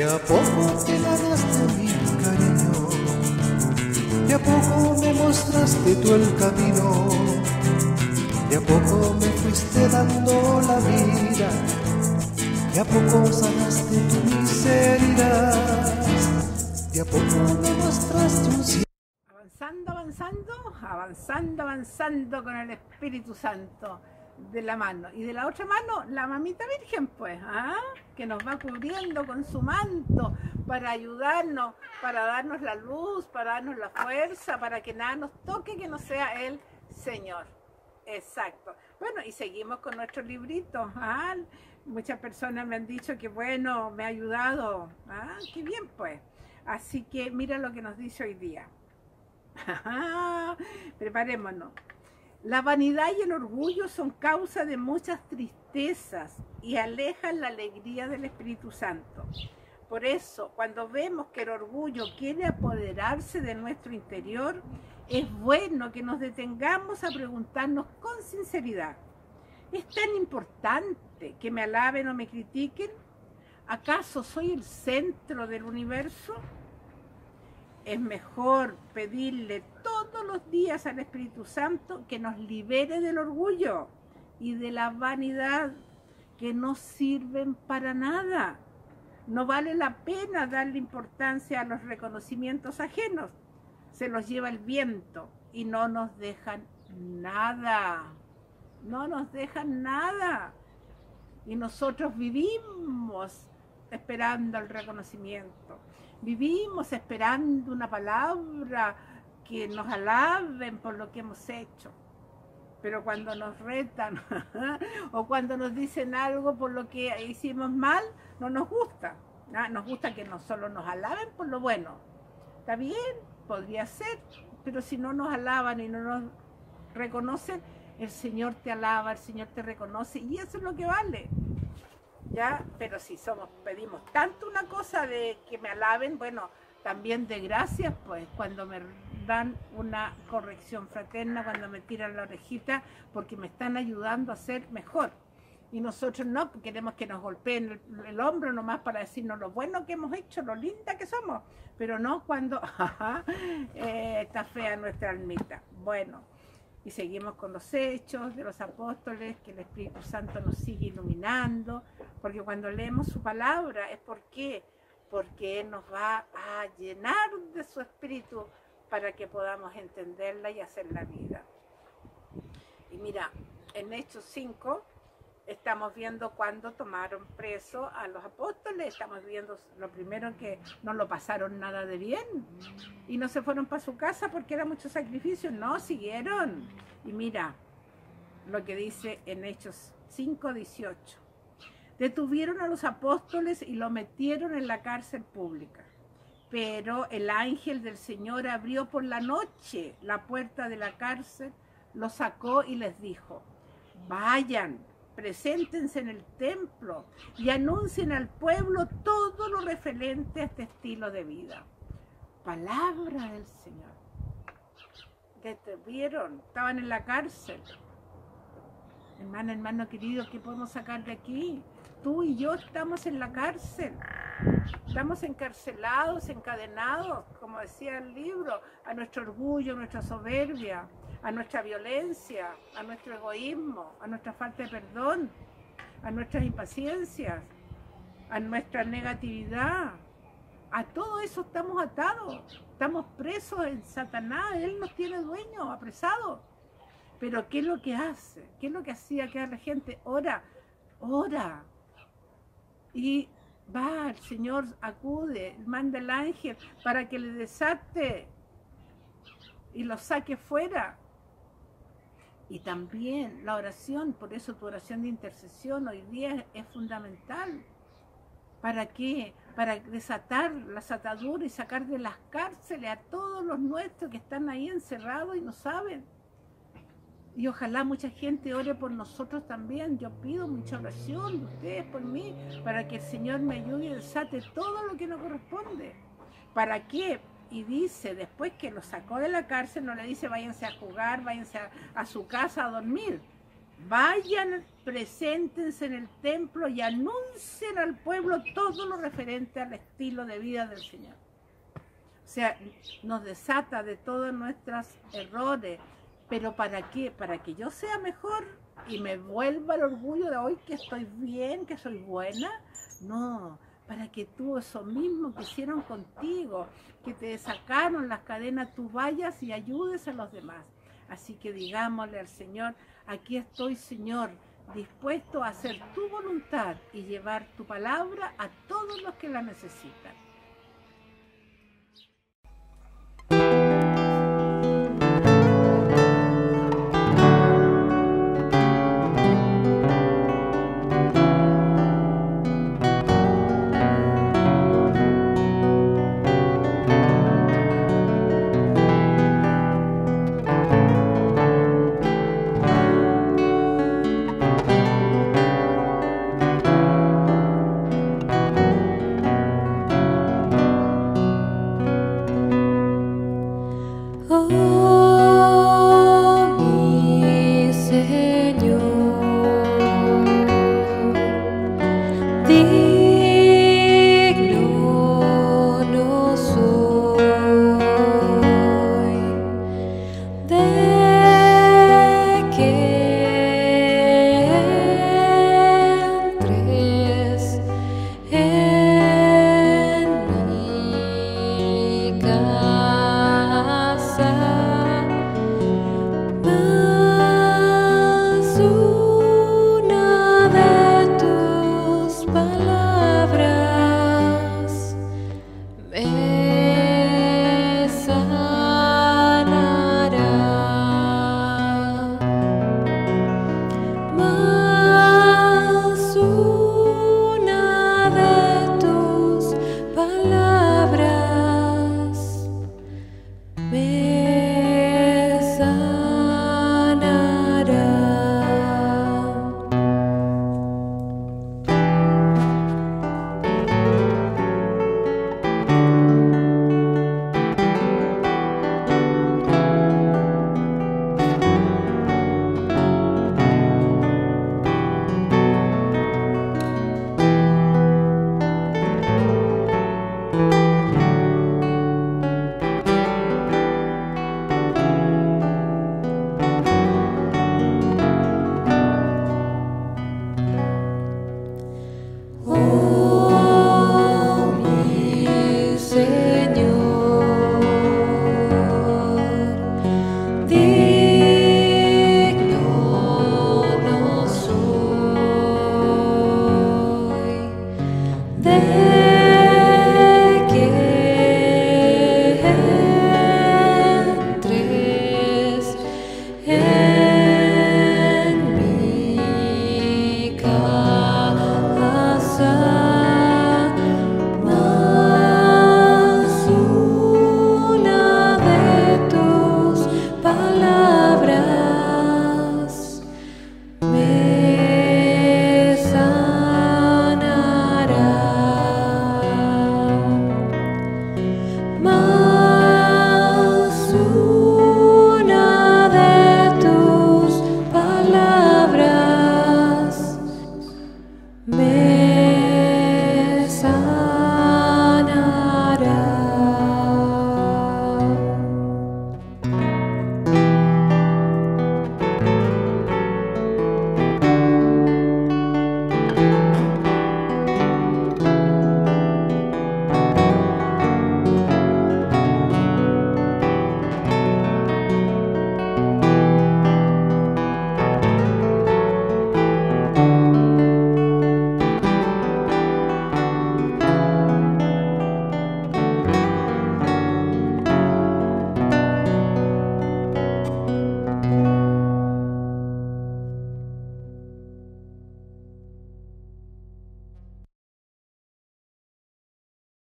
a poco te ganaste mi cariño, de a poco me mostraste tú el camino, de a poco me fuiste dando la vida, de a poco sanaste tu miseria, de a poco me mostraste un cielo. Avanzando con el Espíritu Santo de la mano. Y de la otra mano, la mamita Virgen, pues, que nos va cubriendo con su manto para ayudarnos, para darnos la luz, para darnos la fuerza, para que nada nos toque que no sea el Señor. Exacto. Bueno, y seguimos con nuestro librito. Muchas personas me han dicho que, bueno, me ha ayudado. Qué bien, pues. Así que mira lo que nos dice hoy día. Preparémonos. La vanidad y el orgullo son causa de muchas tristezas y alejan la alegría del Espíritu Santo. Por eso, cuando vemos que el orgullo quiere apoderarse de nuestro interior, es bueno que nos detengamos a preguntarnos con sinceridad: ¿es tan importante que me alaben o me critiquen? ¿Acaso soy el centro del universo? Es mejor pedirle todos los días al Espíritu Santo que nos libere del orgullo y de la vanidad, que no sirven para nada. No vale la pena darle importancia a los reconocimientos ajenos. Se los lleva el viento y no nos dejan nada. No nos dejan nada. Y nosotros vivimos esperando el reconocimiento. Vivimos esperando una palabra, que nos alaben por lo que hemos hecho. Pero cuando nos retan o cuando nos dicen algo por lo que hicimos mal, no nos gusta. Nos gusta que no solo nos alaben por lo bueno. Está bien, podría ser, pero si no nos alaban y no nos reconocen, el Señor te alaba, el Señor te reconoce, y eso es lo que vale. ¿Ya? Pero si pedimos tanto una cosa de que me alaben, bueno, también de gracias, pues, cuando me dan una corrección fraterna, cuando me tiran la orejita, porque me están ayudando a ser mejor. Y nosotros no, queremos que nos golpeen el hombro nomás para decirnos lo bueno que hemos hecho, lo linda que somos, pero no cuando está fea nuestra almita. Bueno, y seguimos con los hechos de los apóstoles, que el Espíritu Santo nos sigue iluminando, porque cuando leemos su palabra es porque Él nos va a llenar de su Espíritu para que podamos entenderla y hacer la vida. Y mira, en Hechos 5 estamos viendo cuando tomaron preso a los apóstoles, estamos viendo lo primero que no lo pasaron nada de bien y no se fueron para su casa porque era mucho sacrificio, no, siguieron. Y mira lo que dice en Hechos 5:18. Detuvieron a los apóstoles y lo metieron en la cárcel pública. Pero el ángel del Señor abrió por la noche la puerta de la cárcel, los sacó y les dijo: vayan, preséntense en el templo y anuncien al pueblo todo lo referente a este estilo de vida. Palabra del Señor. Detuvieron, estaban en la cárcel. Hermano querido, ¿qué podemos sacar de aquí? Tú y yo estamos en la cárcel. Estamos encarcelados, encadenados, como decía el libro, a nuestro orgullo, a nuestra soberbia, a nuestra violencia, a nuestro egoísmo, a nuestra falta de perdón, a nuestras impaciencias, a nuestra negatividad. A todo eso estamos atados, estamos presos en Satanás, Él nos tiene dueños, apresados. Pero ¿qué es lo que hace? ¿Qué es lo que hacía que la gente? Ora. Y va, el Señor acude, manda el ángel para que le desate y lo saque fuera. Y también la oración, por eso tu oración de intercesión hoy día es fundamental. ¿Para qué? Para desatar las ataduras y sacar de las cárceles a todos los nuestros que están ahí encerrados y no saben. Y ojalá mucha gente ore por nosotros también. Yo pido mucha oración de ustedes por mí, para que el Señor me ayude y desate todo lo que no corresponde. ¿Para qué? Y dice, después que lo sacó de la cárcel, no le dice váyanse a jugar, váyanse a su casa a dormir. Vayan, preséntense en el templo y anuncien al pueblo todo lo referente al estilo de vida del Señor. O sea, nos desata de todos nuestros errores, pero ¿para qué? Para que yo sea mejor y me vuelva el orgullo de hoy que estoy bien, que soy buena. No, para que tú eso mismo que hicieron contigo, que te sacaron las cadenas, tú vayas y ayudes a los demás. Así que digámosle al Señor, aquí estoy, Señor, dispuesto a hacer tu voluntad y llevar tu palabra a todos los que la necesitan.